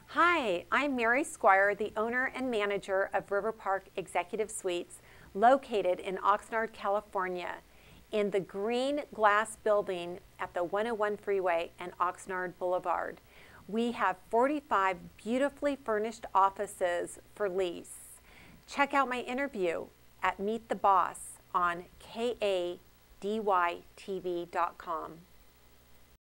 Hi, I'm Mary Squire, the owner and manager of River Park Executive Suites, located in Oxnard, California, in the green glass building at the 101 freeway and Oxnard Boulevard. We have 45 beautifully furnished offices for lease. Check out my interview at Meet the Boss on KADYTV.com.